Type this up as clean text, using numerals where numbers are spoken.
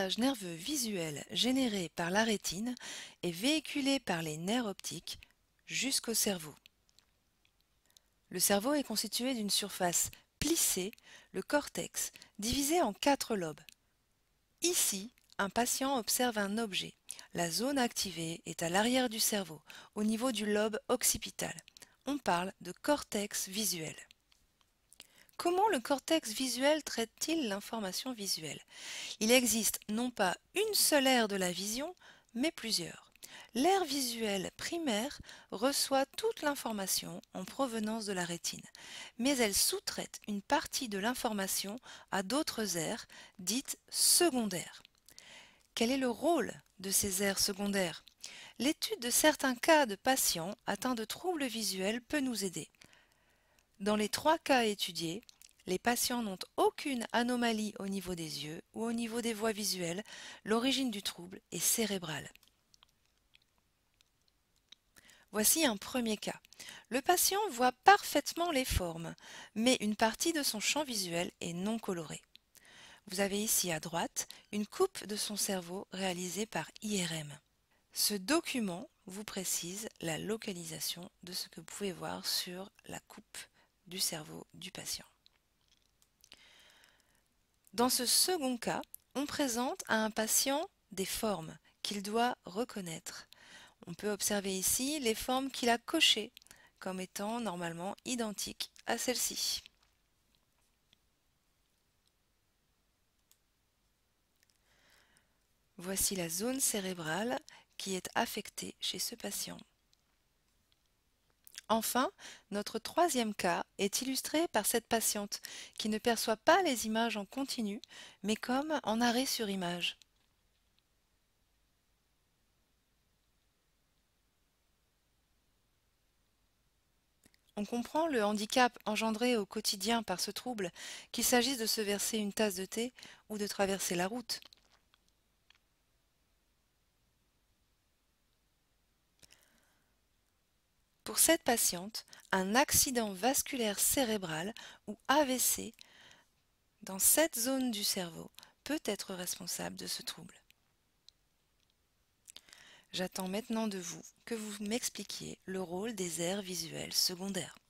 message nerveux visuel généré par la rétine est véhiculé par les nerfs optiques jusqu'au cerveau. Le cerveau est constitué d'une surface plissée, le cortex, divisé en 4 lobes. Ici, un patient observe un objet. La zone activée est à l'arrière du cerveau, au niveau du lobe occipital. On parle de cortex visuel. Comment le cortex visuel traite-t-il l'information visuelle? Il existe non pas une seule aire de la vision, mais plusieurs. L'aire visuelle primaire reçoit toute l'information en provenance de la rétine, mais elle sous-traite une partie de l'information à d'autres aires, dites secondaires. Quel est le rôle de ces aires secondaires? L'étude de certains cas de patients atteints de troubles visuels peut nous aider. Dans les 3 cas étudiés, les patients n'ont aucune anomalie au niveau des yeux ou au niveau des voies visuelles. L'origine du trouble est cérébrale. Voici un premier cas. Le patient voit parfaitement les formes, mais une partie de son champ visuel est non colorée. Vous avez ici à droite une coupe de son cerveau réalisée par IRM. Ce document vous précise la localisation de ce que vous pouvez voir sur la coupe du cerveau du patient. Dans ce second cas, on présente à un patient des formes qu'il doit reconnaître. On peut observer ici les formes qu'il a cochées comme étant normalement identiques à celles-ci. Voici la zone cérébrale qui est affectée chez ce patient. Enfin, notre troisième cas est illustré par cette patiente qui ne perçoit pas les images en continu, mais comme en arrêt sur image. On comprend le handicap engendré au quotidien par ce trouble, qu'il s'agisse de se verser une tasse de thé ou de traverser la route. Pour cette patiente, un accident vasculaire cérébral ou AVC dans cette zone du cerveau peut être responsable de ce trouble. J'attends maintenant de vous que vous m'expliquiez le rôle des aires visuelles secondaires.